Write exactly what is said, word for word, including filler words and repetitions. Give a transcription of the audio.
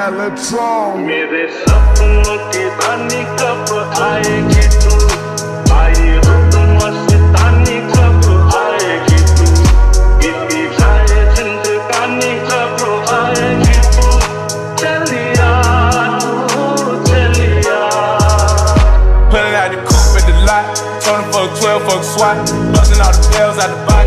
Metatron. मेरे सपनों की रानी कब आएगी तू, आई हो तू मस्तानी कब आएगी तू, बीती जाए जिंदगानी कब आएगी तू, चलिया तू चलिया. Pulling out the coupe at the lot, told him fuck twelve, fuck SWAT, busting all the bells out the box.